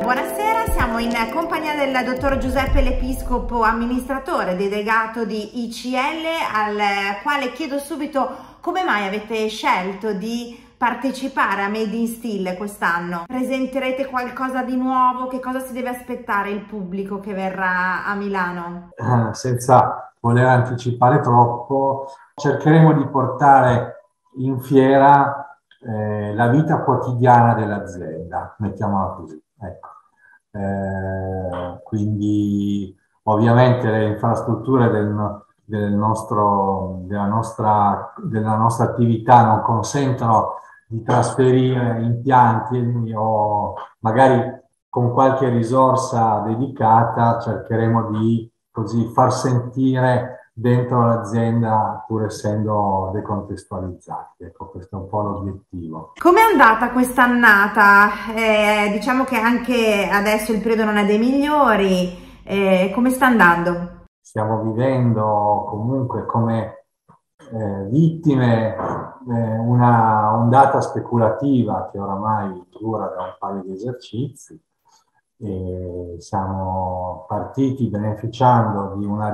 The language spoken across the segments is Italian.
buonasera, siamo in compagnia del dottor Giuseppe Lepiscopo, amministratore delegato di ICL, al quale chiedo subito come mai avete scelto di partecipare a Made in Steel quest'anno. Presenterete qualcosa di nuovo? Che cosa si deve aspettare il pubblico che verrà a Milano? Senza voler anticipare troppo, cercheremo di portare in fiera la vita quotidiana dell'azienda, mettiamola così. Ecco. Quindi ovviamente le infrastrutture della nostra attività non consentono di trasferire impianti o magari con qualche risorsa dedicata cercheremo di così far sentire dentro l'azienda pur essendo decontestualizzati. Ecco, questo è un po' l'obiettivo. Come è andata quest'annata? Diciamo che anche adesso il periodo non è dei migliori. Come sta andando? Stiamo vivendo comunque come vittime una ondata speculativa che oramai dura da un paio di esercizi. E siamo partiti beneficiando di una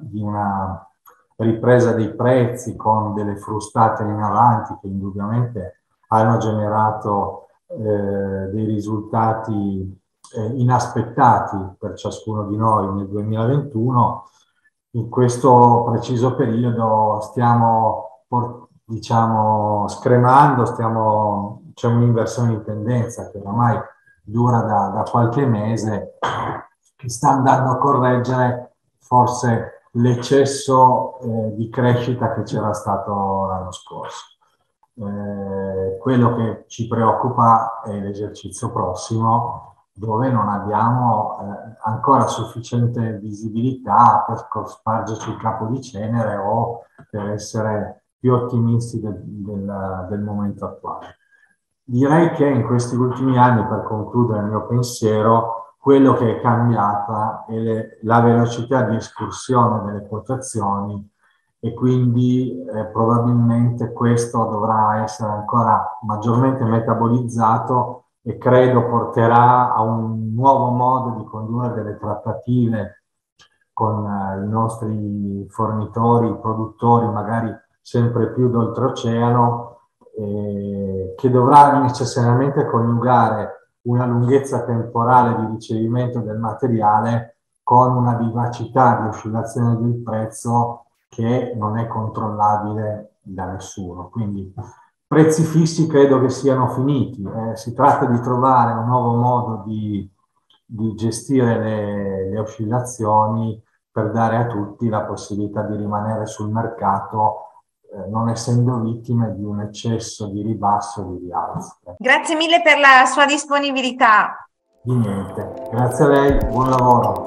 ripresa dei prezzi con delle frustate in avanti che indubbiamente hanno generato dei risultati inaspettati per ciascuno di noi nel 2021. In questo preciso periodo stiamo, diciamo, scremando, c'è un'inversione di tendenza che ormai dura da qualche mese, che sta andando a correggere forse l'eccesso di crescita che c'era stato l'anno scorso. Quello che ci preoccupa è l'esercizio prossimo, dove non abbiamo ancora sufficiente visibilità per spargerci il capo di cenere o per essere più ottimisti del momento attuale. Direi che in questi ultimi anni, per concludere il mio pensiero, quello che è cambiata è la velocità di escursione delle quotazioni e quindi probabilmente questo dovrà essere ancora maggiormente metabolizzato e credo porterà a un nuovo modo di condurre delle trattative con i nostri fornitori, produttori, magari sempre più d'oltreoceano, che dovrà necessariamente coniugare una lunghezza temporale di ricevimento del materiale con una vivacità di oscillazione del prezzo che non è controllabile da nessuno. Quindi prezzi fissi credo che siano finiti. Si tratta di trovare un nuovo modo di gestire le oscillazioni per dare a tutti la possibilità di rimanere sul mercato non essendo vittime di un eccesso di ribasso o di rialzo. Grazie mille per la sua disponibilità. Di niente. Grazie a lei, buon lavoro.